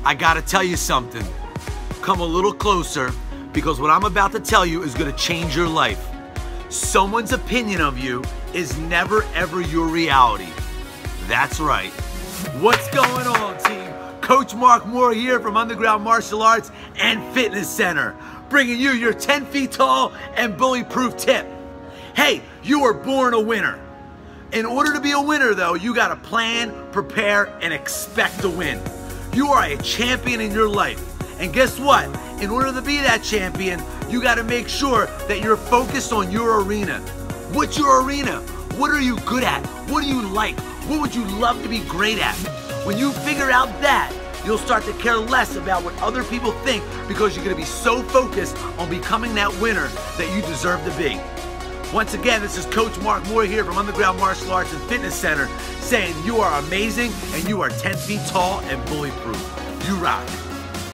I gotta tell you something. Come a little closer, because what I'm about to tell you is gonna change your life. Someone's opinion of you is never ever your reality. That's right. What's going on, team? Coach Mark Moore here from Underground Martial Arts and Fitness Center, bringing you your 10 feet tall and bully-proof tip. Hey, you were born a winner. In order to be a winner, though, you gotta plan, prepare, and expect to win. You are a champion in your life. And guess what? In order to be that champion, you gotta make sure that you're focused on your arena. What's your arena? What are you good at? What do you like? What would you love to be great at? When you figure out that, you'll start to care less about what other people think, because you're gonna be so focused on becoming that winner that you deserve to be. Once again, this is Coach Mark Moore here from Underground Martial Arts and Fitness Center, saying you are amazing and you are 10 feet tall and bully-proof. You rock.